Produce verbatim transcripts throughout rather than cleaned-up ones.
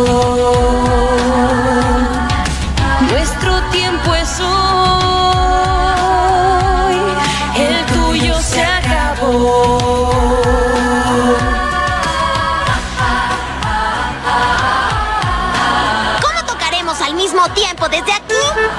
Nuestro tiempo es hoy, el tuyo se acabó. ¿Cómo tocaremos al mismo tiempo desde aquí?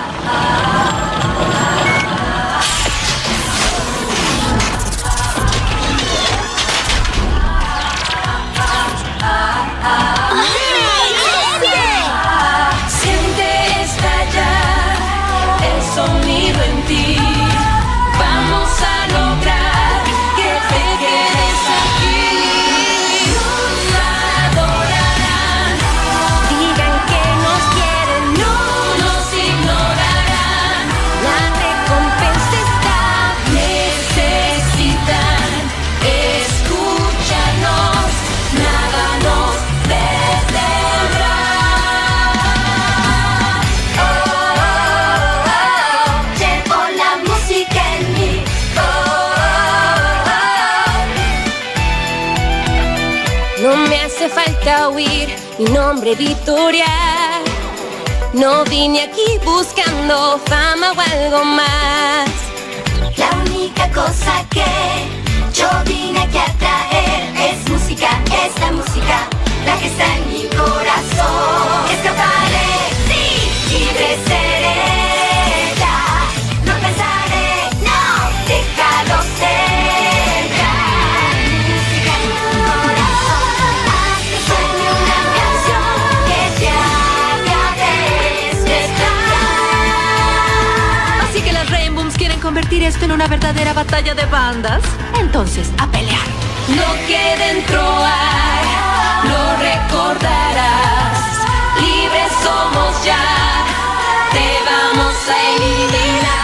No me hace falta oír mi nombre editorial. No vine aquí buscando fama o algo más. La única cosa que yo vine aquí a traer es música, es la música, la que está en mi corazón. Escaparé, sí, libre seré ya. No pensaré, no, déjalo ser. ¿Convertir esto en una verdadera batalla de bandas? Entonces, a pelear. Lo que dentro hay, lo recordarás. Libres somos ya, te vamos a eliminar.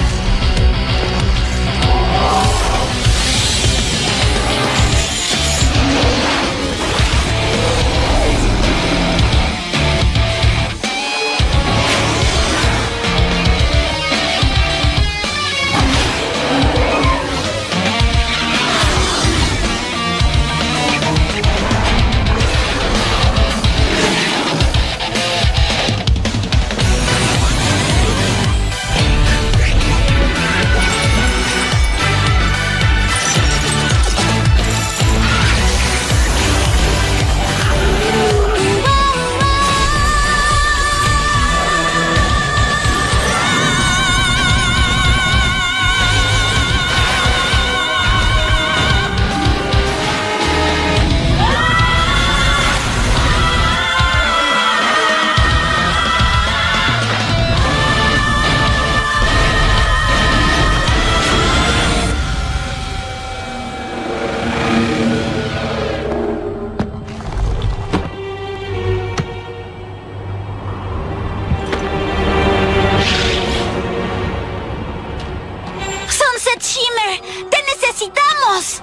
Shimmer, ¡te necesitamos!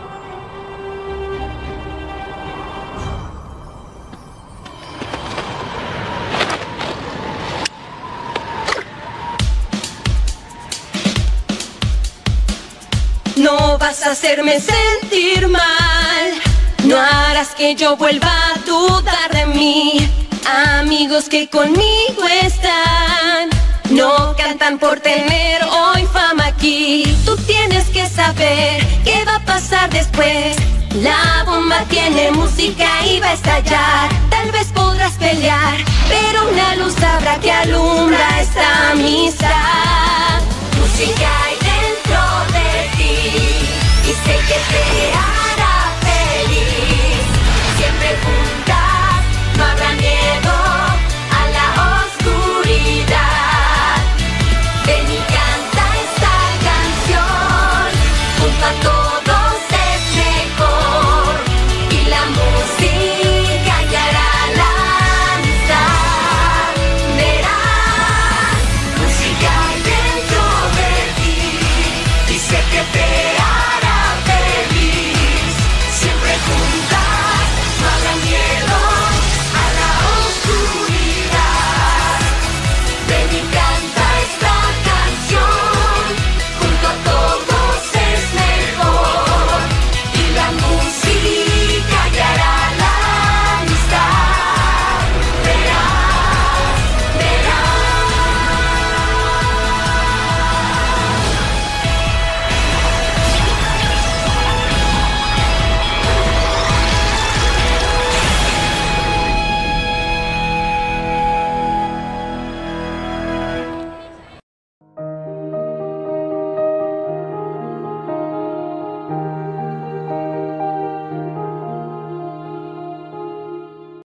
No vas a hacerme sentir mal, no harás que yo vuelva a dudar de mí. Amigos que conmigo están, no cantan por tener hoy fama aquí. Tú tienes que saber qué va a pasar después. La bomba tiene música y va a estallar. Tal vez podrás pelear, pero una luz habrá que alumbra esta amistad.